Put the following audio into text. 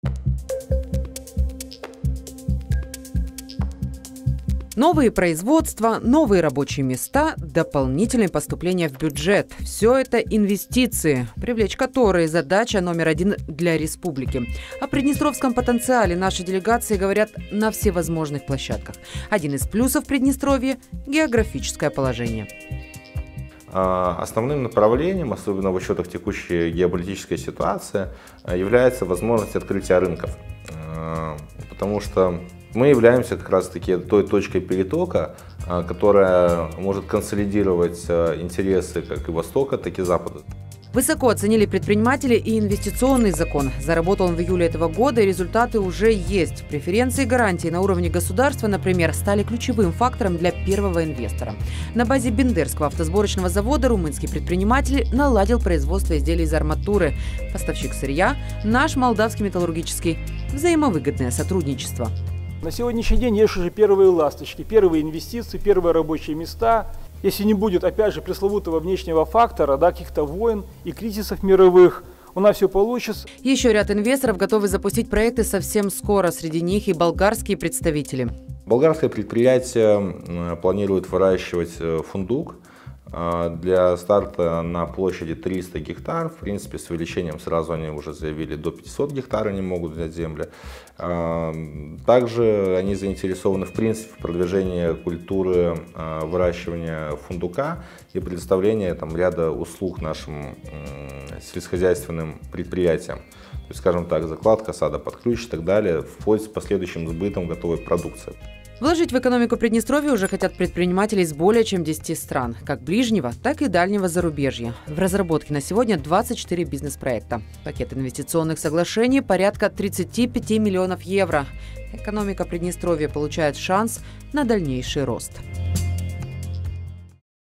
Новые производства, новые рабочие места, дополнительные поступления в бюджет – все это инвестиции, привлечь которые задача номер один для республики. О приднестровском потенциале наши делегации говорят на всевозможных площадках. Один из плюсов Приднестровья – географическое положение. Основным направлением, особенно в учетах текущей геополитической ситуации, является возможность открытия рынков. Потому что мы являемся как раз-таки той точкой перетока, которая может консолидировать интересы как и Востока, так и Запада. Высоко оценили предприниматели и инвестиционный закон. Заработал он в июле этого года, и результаты уже есть. Преференции и гарантии на уровне государства, например, стали ключевым фактором для первого инвестора. На базе Бендерского автосборочного завода румынский предприниматель наладил производство изделий из арматуры. Поставщик сырья – наш молдавский металлургический. Взаимовыгодное сотрудничество. На сегодняшний день есть уже первые ласточки, первые инвестиции, первые рабочие места. Если не будет, опять же, пресловутого внешнего фактора, каких-то войн и кризисов мировых, у нас все получится. Еще ряд инвесторов готовы запустить проекты совсем скоро. Среди них и болгарские представители. Болгарское предприятие планирует выращивать фундук. Для старта на площади 300 гектар, в принципе, с увеличением сразу они уже заявили, до 500 гектар они могут взять земли. Также они заинтересованы, в принципе, в продвижении культуры выращивания фундука и предоставления ряда услуг нашим сельскохозяйственным предприятиям. То есть, скажем так, закладка сада под ключ и так далее, вплоть с последующим сбытом готовой продукции. Вложить в экономику Приднестровья уже хотят предприниматели из более чем 10 стран, как ближнего, так и дальнего зарубежья. В разработке на сегодня 24 бизнес-проекта. Пакет инвестиционных соглашений порядка 35 миллионов евро. Экономика Приднестровья получает шанс на дальнейший рост.